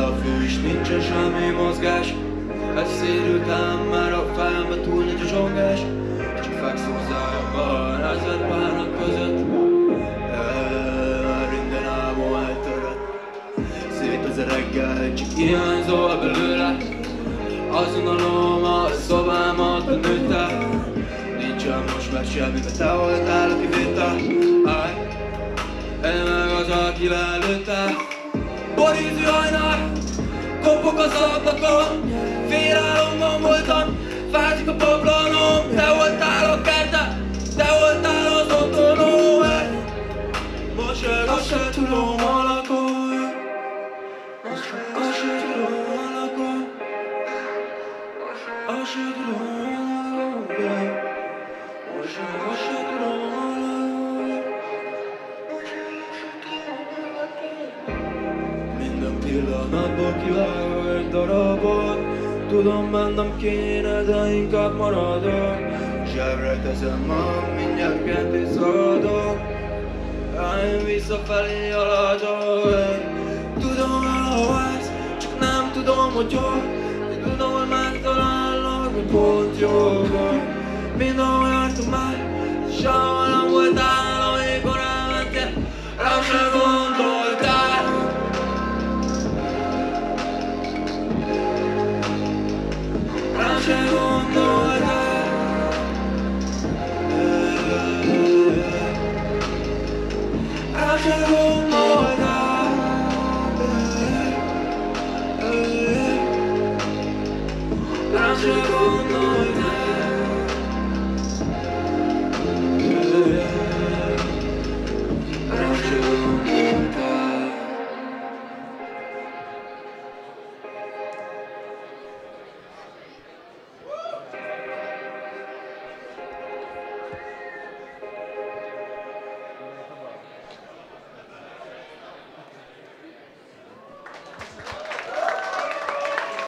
a fű és nincsen semmi mozgás. Elszérültem már a fejembe, túl nincs a zsongás. Csak fekszem az ágyamban, ezer párnak között. Már minden álmom eltörött. Szét az a reggel, csak hiányzol belőle. Azon a szobámat benőtte. Nincsen most már semmi, mert te voltál a kivétel. Én meg az, aki lelőtte. Borízű hajnal, kopok az ablakon. Félálomban voltam, fázik a pablanom. Te voltál a kerte, te voltál az otthonom. Most meg azt se tudom, hol lakolj. Azt se tudom, hol lakolj. Azt se tudom, hol lakolj. Most meg azt se tudom, hol lakolj. Minden pillanatból kivágok egy darabot. Tudom, mennem kéne, de inkább maradok. Zsebre teszem magam, mindjárt ketté szaladok. Én visszafelé haladok. Tudom, elhagysz, csak nem tudom, hogy hol. Tudom, hogy megtalálok, hogy pont jogok. Mindenhol jártam már,